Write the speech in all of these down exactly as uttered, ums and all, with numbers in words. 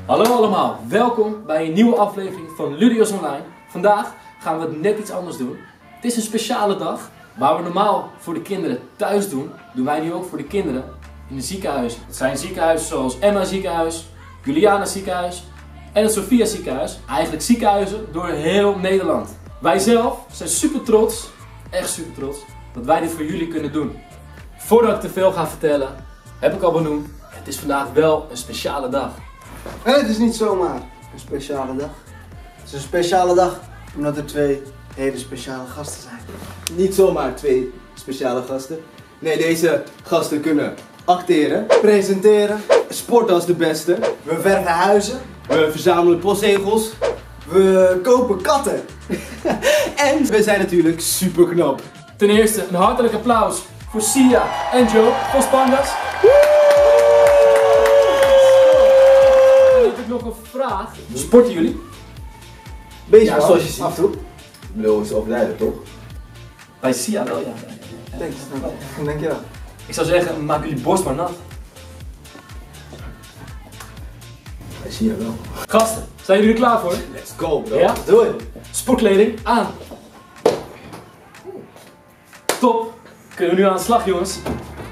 Hallo allemaal, welkom bij een nieuwe aflevering van Ludios Online. Vandaag gaan we het net iets anders doen. Het is een speciale dag. Waar we normaal voor de kinderen thuis doen, doen wij nu ook voor de kinderen in de ziekenhuizen. Het zijn ziekenhuizen zoals Emma Ziekenhuis, Juliana Ziekenhuis en het Sophia Ziekenhuis. Eigenlijk ziekenhuizen door heel Nederland. Wij zelf zijn super trots, echt super trots, dat wij dit voor jullie kunnen doen. Voordat ik te veel ga vertellen, heb ik al benoemd, het is vandaag wel een speciale dag. En het is niet zomaar een speciale dag. Het is een speciale dag omdat er twee hele speciale gasten zijn. Niet zomaar twee speciale gasten. Nee, deze gasten kunnen acteren, Presenteren, sporten als de beste, we verven huizen, we verzamelen postzegels we kopen katten. en we zijn natuurlijk super knap. Ten eerste een hartelijk applaus voor Sia en Joe van Spangas. En dan heb ik nog een vraag. Sporten jullie? Beetje Ja, zoals je ziet. af en toe. Ik bedoel, is overlijden toch? Bij Sia wel, ja. Denk, denk je wel. Ik zou zeggen, maak jullie borst maar nat. Ik zie je wel. Gasten, zijn jullie er klaar voor? Let's go bro. Ja? Doe het. Sportkleding aan. Top. Kunnen we nu aan de slag, jongens?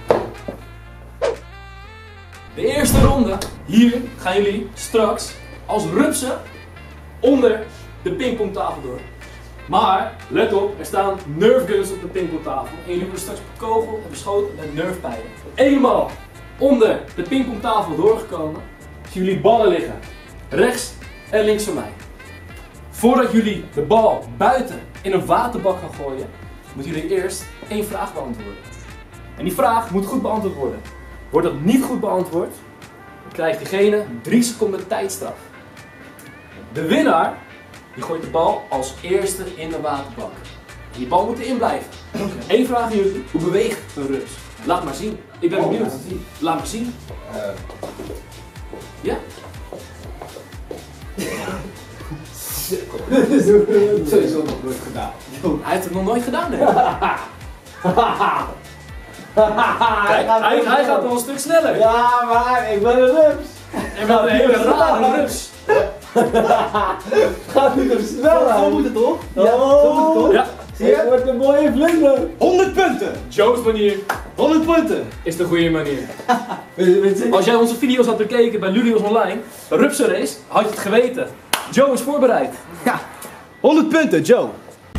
De eerste ronde. Hier gaan jullie straks als rupsen onder de pingpongtafel door. Maar, let op, er staan nerfguns op de pingpongtafel. En jullie worden straks bekogeld en beschoten met nerfpijlen. Eenmaal onder de pingpongtafel doorgekomen, zien jullie ballen liggen. Rechts en links van mij. Voordat jullie de bal buiten in een waterbak gaan gooien, moeten jullie eerst één vraag beantwoorden. En die vraag moet goed beantwoord worden. Wordt dat niet goed beantwoord, dan krijgt diegene drie seconden tijdstraf. De winnaar die gooit de bal als eerste in de waterbak. En die bal moet erin blijven. Eén vraag aan jullie, hoe beweegt een rups? Laat maar zien. Ik ben benieuwd. Laat maar zien. Uh, Ja? Sowieso nog nooit gedaan. Hij heeft het nog nooit gedaan, nee. Kijk, hij, hij gaat wel een stuk sneller. Ja, maar ik ben een rups. Je bent een hele rare rups. Gaat niet zo snel aan. Zo moet het toch? Ja, zo moet het toch? Ja. Zie je? Het wordt een mooie vlinder. honderd punten! Joe's manier honderd punten! is de goede manier. Weet je- Als jij onze video's had bekeken bij Ludios Online, de rupsenrace, had je het geweten. Joe is voorbereid. Ja, honderd punten, Joe!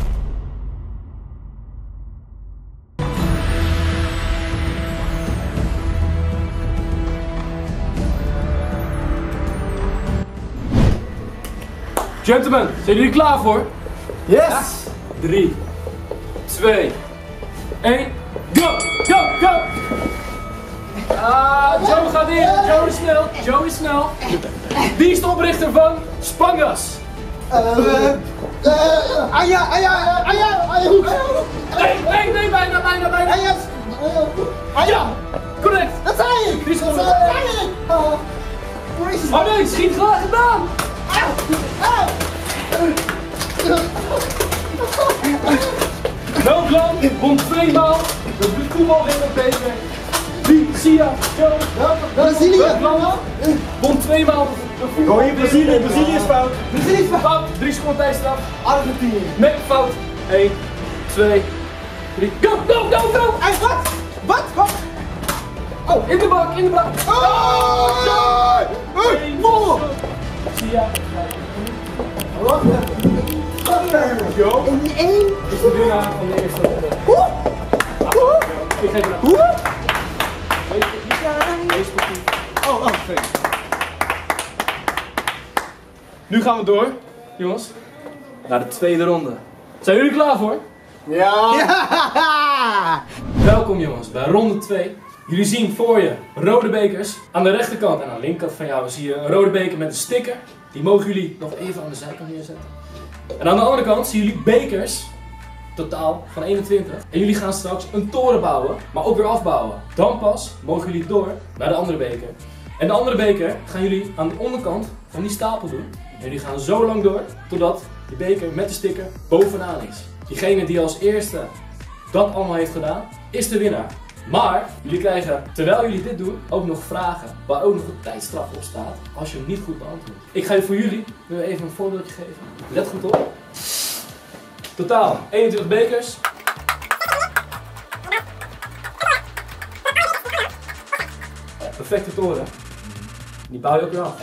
Gentlemen, zijn jullie klaar voor? Yes! drie, twee, één, go! Go! Go! Ah, Joe gaat in. Joe is snel. Joe is snel. Wie is de oprichter van Spangas? Eh, eh, Anja, Anja, Anja, Anja Hoek. Nee, nee, nee, bijna, bijna, bijna. Anja, Anja. Correct. Dat zei ik! Wie is de Dat oprichter? zei ik! Oh, hoe is het? Oh nee, schiet graag gedaan. Welk land won tweemaal de voetbalwereldbeker? Wie? Sia? Joe? Brazilië! Welk land won tweemaal de Gooi Brazilië, Brazilië is fout. Brazilië is fout. Fout, drie seconden tijdstraf. Argentinië. Nee, fout. één, twee, drie. Go, go, go, go! Hey, wat? Wat? Wat? Oh, in de bak, in de bak. Oh! Hey, vol! Sia. Wacht even. Joe In één. is de winnaar van de eerste ronde. Woe! Ik geef hem een Woe! Wees sportief. Oh, oh, fijn. Nu gaan we door, jongens, naar de tweede ronde. Zijn jullie klaar voor? Ja! Ja! Welkom jongens bij ronde twee. Jullie zien voor je rode bekers. Aan de rechterkant en aan de linkerkant van jou zie je een rode beker met een sticker. Die mogen jullie nog even aan de zijkant neerzetten. En aan de andere kant zien jullie bekers, totaal van eenentwintig. En jullie gaan straks een toren bouwen, maar ook weer afbouwen. Dan pas mogen jullie door naar de andere beker. En de andere beker gaan jullie aan de onderkant van die stapel doen. En jullie gaan zo lang door totdat die beker met de sticker bovenaan is. Diegene die als eerste dat allemaal heeft gedaan, is de winnaar. Maar jullie krijgen, terwijl jullie dit doen, ook nog vragen waar ook nog een tijdstraf op staat als je hem niet goed beantwoordt. Ik ga voor jullie nu even een voorbeeldje geven. Let goed op. Totaal eenentwintig bekers. Perfecte toren. Die bouw je ook weer af.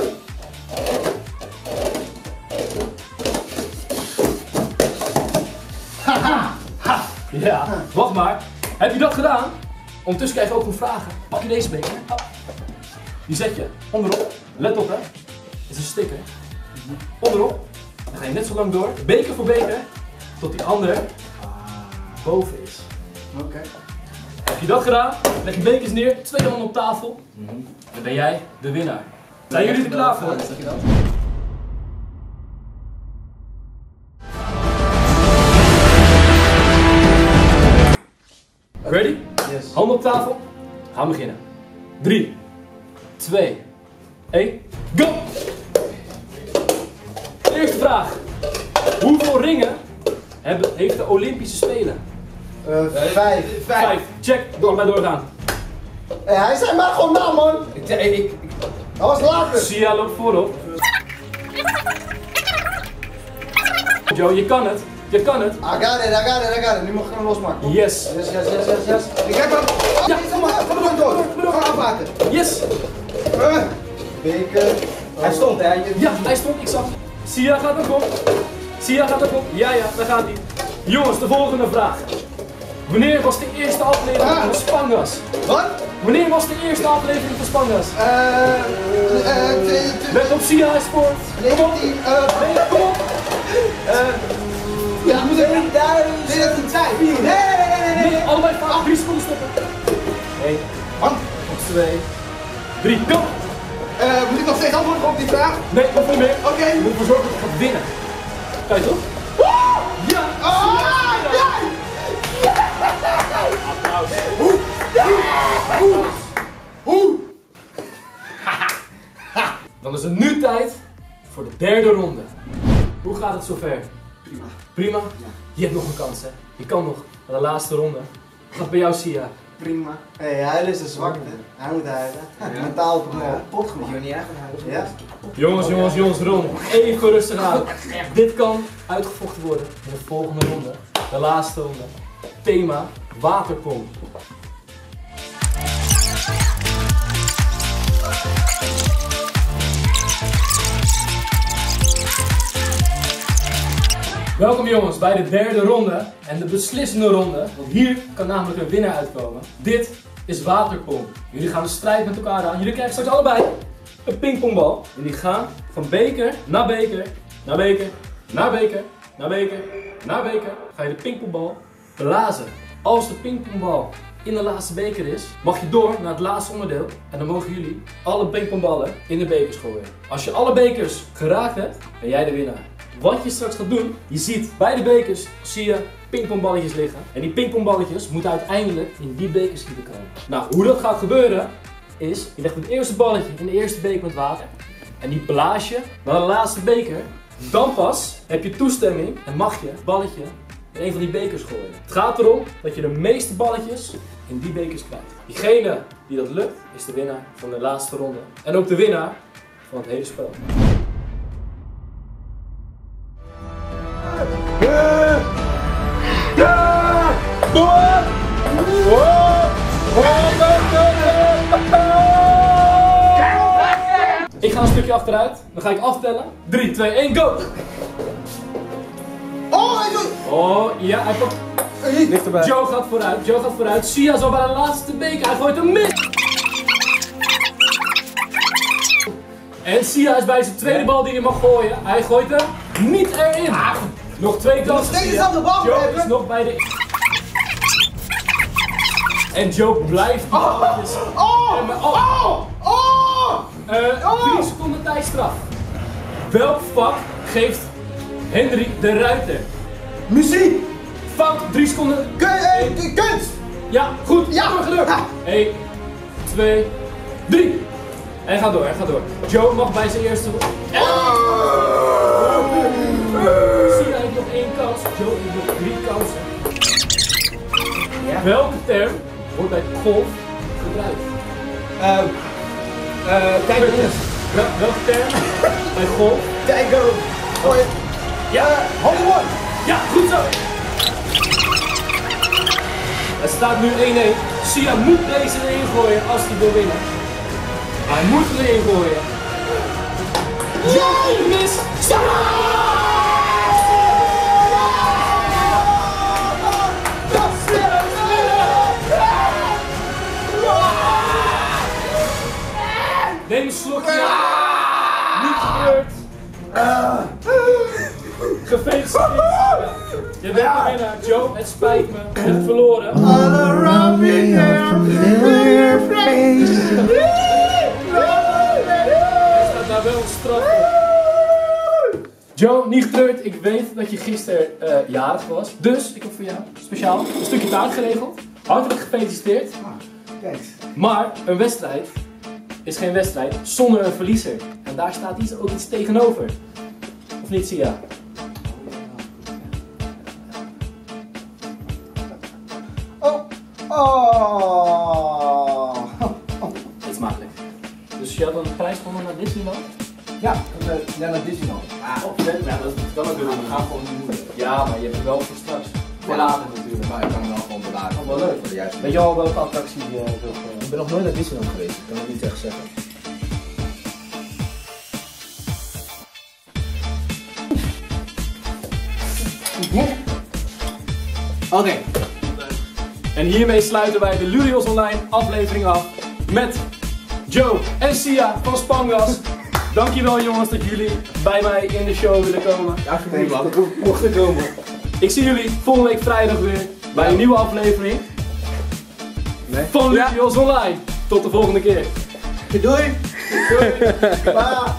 Ja, wacht maar. Heb je dat gedaan? Ondertussen krijg je ook nog vragen. Pak je deze beker. Oh. Die zet je onderop. Let op hè. Het is een sticker. Onderop. Dan ga je net zo lang door. Beker voor beker. Tot die ander boven is. Oké. Okay. Heb je dat gedaan? Leg je bekers neer. Twee handen op tafel. Dan ben jij de winnaar. Zijn jullie er klaar voor? Zeg je dat? Ready? Yes. Handen op tafel. Gaan beginnen. drie, twee, één, go! Eerste vraag. Hoeveel ringen hebben, heeft de Olympische Spelen? Uh, vijf. Vijf. Check. Door maar doorgaan. Hey, hij zei maar gewoon na, man. Ik, ik, ik, Dat was later. Sia loopt voorop. Joe, je kan het. Je kan het. I got it, I got it, I got it. Nu mag ik hem losmaken. Yes. Yes, yes, yes, yes, yes. Ik heb hem. Oh, Ja. ja. Kom maar, kom maar door. Ga afmaken. Yes. Uh. Beker. hij stond hè? Je- Ja, hij stond. Ik zag. Sia gaat ook op. Sia gaat ook op. Ja, ja, daar gaat hij. Jongens, de volgende vraag. Wanneer was de eerste aflevering Ah. van de Spangas? Wat? Wanneer was de eerste aflevering van Spangas? Eh, eh, twee, twee, Let op Sia Sport. Kom op. negentien, eh, Nee, kom op. ja, moet ik niet daar. tweeduizend twee. Nee, nee, nee, nee, Nee, allebei vragen. Drie seconden stoppen. Eén, Man, twee, drie, go! eh, moet ik nog steeds antwoorden op die vraag? Nee, nog niet meer. Oké. Je moet ervoor zorgen dat je gaat winnen. Kan je toch? Ja! Oh, ja! Applaus. Hoe? Dan is het nu tijd voor de derde ronde. Hoe gaat het zover? Prima. Prima? Je hebt nog een kans hè. Je kan nog naar de laatste ronde. Gaat bij jou Sia. Prima. Hé, hey, huilen is een zwakte. Hij moet huilen. Ja. Mentaal op hem pot Je gemaakt. wil niet echt van huis. Ja? Jongens, jongens, jongens, Ron. Even rustig aan. Dit kan uitgevochten worden in de volgende ronde. De laatste ronde. Thema waterpomp. Welkom jongens bij de derde ronde en de beslissende ronde, want hier kan namelijk een winnaar uitkomen. Dit is waterpomp. Jullie gaan een strijd met elkaar aan. Jullie krijgen straks allebei een pingpongbal. En die gaan van beker naar beker, naar beker, naar beker, naar beker, naar beker. Ga je de pingpongbal blazen. Als de pingpongbal in de laatste beker is, mag je door naar het laatste onderdeel. En dan mogen jullie alle pingpongballen in de bekers gooien. Als je alle bekers geraakt hebt, ben jij de winnaar. Wat je straks gaat doen, je ziet bij de bekers zie je pingpongballetjes liggen. En die pingpongballetjes moeten uiteindelijk in die bekerschieten komen. Nou, hoe dat gaat gebeuren is, je legt het eerste balletje in de eerste beker met water. En die blaas je naar de laatste beker. Dan pas heb je toestemming en mag je het balletje in een van die bekers gooien. Het gaat erom dat je de meeste balletjes in die bekers krijgt. Diegene die dat lukt, is de winnaar van de laatste ronde. En ook de winnaar van het hele spel. Ik ga een stukje achteruit, dan ga ik aftellen. drie, twee, één, go! Oh, hij doet... Oh, ja, hij pakt... Dichterbij. Joe gaat vooruit, Joe gaat vooruit. Sia is al bij de laatste beker, hij gooit hem mis! En Sia is bij zijn tweede bal die hij mag gooien. Hij gooit hem niet erin. Nog twee kansen. steeds Sia. dezelfde bal Joe hebben. is nog bij de... En Joe blijft die balletjes. Oh! En- oh. Oh! Oh! Eh, Oh. drie seconden tijdstraf. Welk vak geeft Henry de Ruiter? Muziek! Fout, drie seconden. Kun- eh, Kunst! Ja, goed. Ja. Gelukt. Ja. één, twee, drie. En ga door, en ga door. Joe mag bij zijn eerste... Oh! Sia heeft nog één kans. Joe heeft nog drie kansen. Ja. Welke term wordt bij golf gebruikt? Ehm, eh, kijk eens. Wel, welke term bij golf? Tiger. Gooi het. Ja, Hole in one. ja, goed zo! Het staat nu één één. Sia moet deze erin gooien als hij wil winnen. Hij moet erin gooien. Ja, mis! Neem een slokje. Niet gebeurd. Gefeliciteerd. Je bent de winnaar. Joe, het spijt me. Je hebt verloren. All around me, familiar face. Er staat daar wel een straf op. Joe, niet getreurd. Ik weet dat je gisteren uh, jarig was. Dus ik heb voor jou speciaal een stukje taart geregeld. Hartelijk gefeliciteerd. Kijk. Maar een wedstrijd is geen wedstrijd zonder een verliezer. En daar staat iets, ook iets tegenover. Of niet, Sia? Oh. Oh. Het is makkelijk. Dus je had een prijs gewonnen naar Disneyland? Ja, ja, naar Disneyland. Ah, oh, vet. Ja, dat kan natuurlijk. We gaan gewoon niet moeilijk. Ja, maar je hebt het wel voor straks. Voor later natuurlijk, maar ik kan hem wel gewoon bewaren. Oh, wel leuk. Voor de juiste. Weet je al welke attractie je uh, wil? Uh... Ik ben nog nooit naar Disneyland geweest, ik kan het niet echt zeggen. Oké. Okay. En hiermee sluiten wij de Ludios Online aflevering af met Joe en Sia van Spangas. Dankjewel jongens dat jullie bij mij in de show willen komen. Ja, alsjeblieft man. Mochten komen. Ik zie jullie volgende week vrijdag weer bij een nieuwe aflevering Nee. van Ludios Online. Tot de volgende keer. Doei! Doei! Bye.